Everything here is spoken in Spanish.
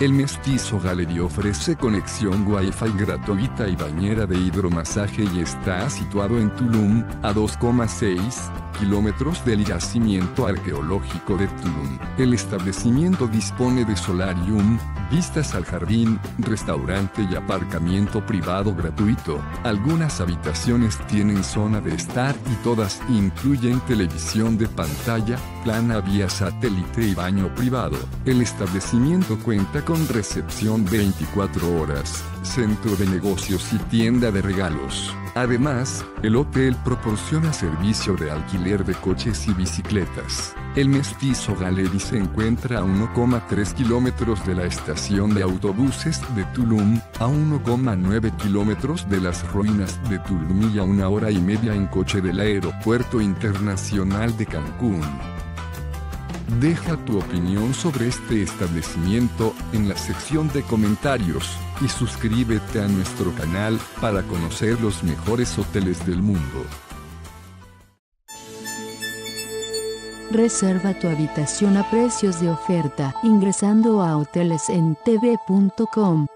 El Mestizo Gallery ofrece conexión Wi-Fi gratuita y bañera de hidromasaje y está situado en Tulum, a 2,6 kilómetros del yacimiento arqueológico de Tulum. El establecimiento dispone de solarium, vistas al jardín, restaurante y aparcamiento privado gratuito. Algunas habitaciones tienen zona de estar y todas incluyen televisión de pantalla plana vía satélite y baño privado. El establecimiento cuenta con recepción 24 horas, centro de negocios y tienda de regalos. Además, el hotel proporciona servicio de alquiler de coches y bicicletas. El Mestizo Gallery se encuentra a 1,3 kilómetros de la estación de autobuses de Tulum, a 1,9 kilómetros de las ruinas de Tulum y a 1 hora y media en coche del Aeropuerto Internacional de Cancún. Deja tu opinión sobre este establecimiento en la sección de comentarios y suscríbete a nuestro canal para conocer los mejores hoteles del mundo. Reserva tu habitación a precios de oferta ingresando a hotelesentv.com.